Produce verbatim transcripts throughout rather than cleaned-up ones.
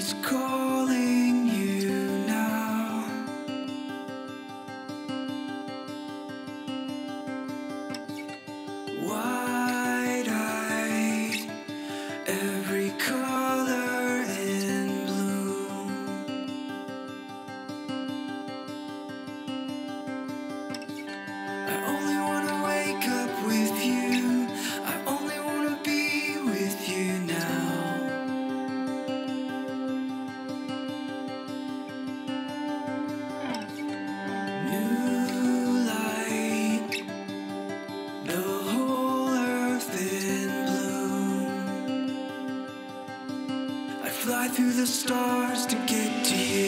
is calling you now. Wide-eyed, every color in bloom. I only wanna wake up with you. I only wanna be with you now. New light, the whole earth in bloom. I fly through the stars to get to you.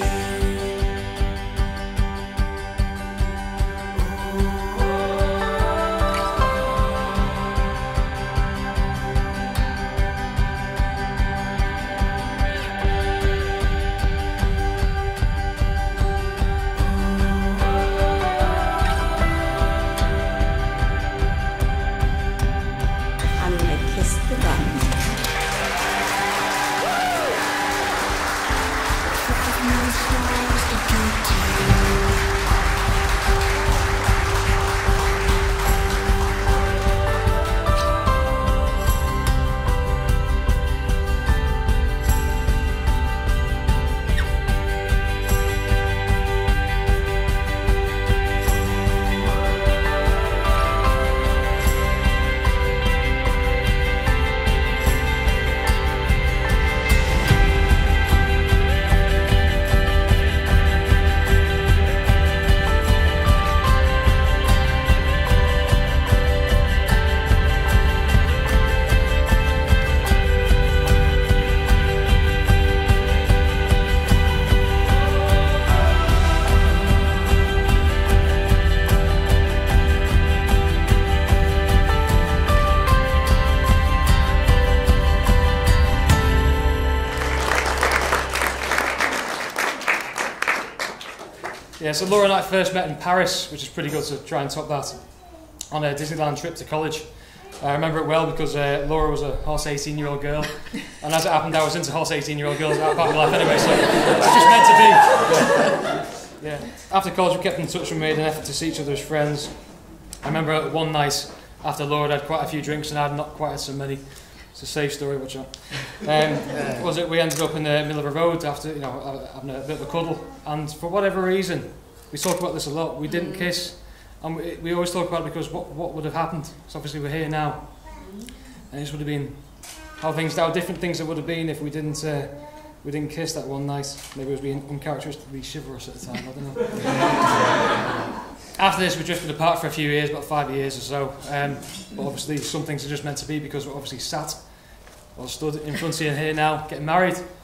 I'm gonna kiss the button. Through the stars to get to you. Yeah, so Laura and I first met in Paris, which is pretty good to try and top that, on a Disneyland trip to college. I remember it well because uh, Laura was a horse eighteen-year-old girl, and as it happened, I was into horse eighteen-year-old girls at that part of my life anyway, so it's just meant to be. Yeah. After college, we kept in touch and made an effort to see each other as friends. I remember one night after Laura had had quite a few drinks and I had not quite had so many. It's a safe story, watch out. Um, was it? We ended up in the middle of a road after, you know, having a bit of a cuddle, and for whatever reason, we talk about this a lot. We didn't kiss, and we, we always talk about it because what what would have happened? So obviously we're here now, and this would have been how things, how different things it would have been if we didn't uh, we didn't kiss that one night. Maybe it was being uncharacteristically chivalrous at the time. I don't know. After this, we drifted apart for a few years, about five years or so. Um, but obviously, some things are just meant to be because we're obviously sat or stood in front of you here now, getting married.